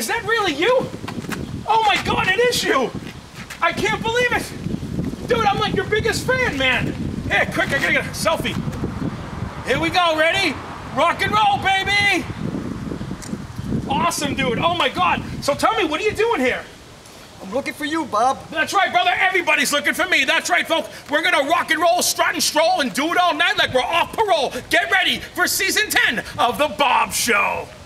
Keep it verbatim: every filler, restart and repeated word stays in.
is that really you? Oh my God, it is you! I can't believe it! Dude, I'm like your biggest fan, man! Here, quick, I gotta get a selfie. Here we go, ready? Rock and roll, baby! Awesome, dude, oh my God. So tell me, what are you doing here? I'm looking for you, Bob. That's right, brother, everybody's looking for me. That's right, folks. We're gonna rock and roll, strut and stroll, and do it all night like we're off parole. Get ready for season ten of The Bob Show.